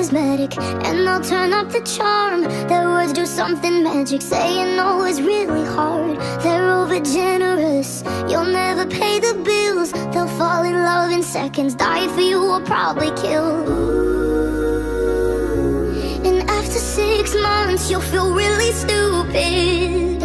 cosmetic, and they'll turn up the charm. Their words do something magic, saying no is really hard. They're over generous, you'll never pay the bills. They'll fall in love in seconds, die for you or probably kill. And after 6 months you'll feel really stupid.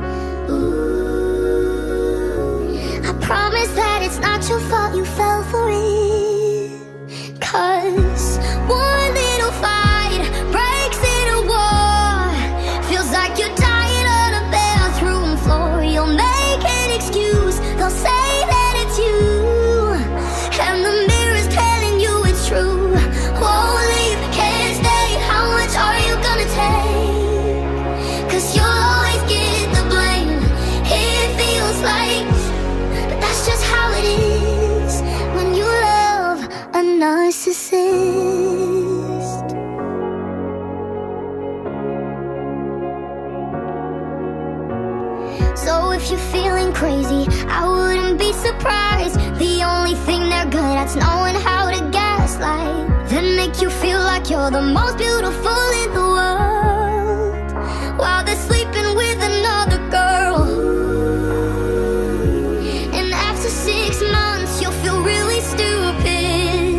I promise that it's not your fault you fell for it. 'Cause one little fight breaks into war. Feels like you're dying on a bathroom floor. You'll make an excuse, they'll say that it's you, and the mirror's telling you it's true. Won't leave, can't stay, how much are you gonna take? 'Cause you'll always get the blame, it feels like, but that's just how it is when you love a narcissist. So if you're feeling crazy, I wouldn't be surprised. The only thing they're good at's knowing how to gaslight, then make you feel like you're the most beautiful in the world, while they're sleeping with another girl. And after 6 months you'll feel really stupid.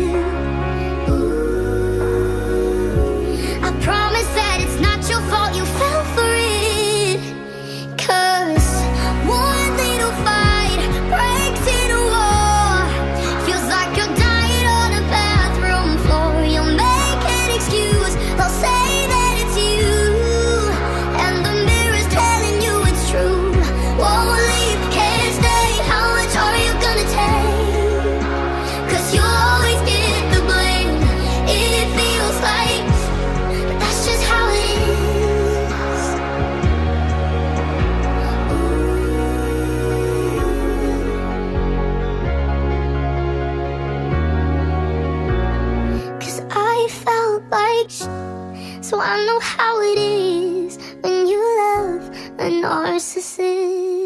I promise that it's not your fault you fell for it. 'Cause one little fight breaks into war. Feels like you're dying on a bathroom floor. You'll make an excuse, they'll say that it's you, and the mirror's telling you it's true. Won't leave, can't stay, how much are you gonna take? 'Cause you'll always get the blame, it feels like, but that's just how it is. 'Cause I felt like so I know how it is when you love a narcissist.